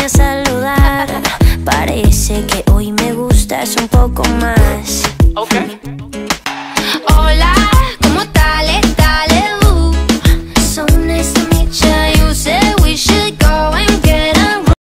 a saludar. Parece que hoy me gustas un poco más. Okay.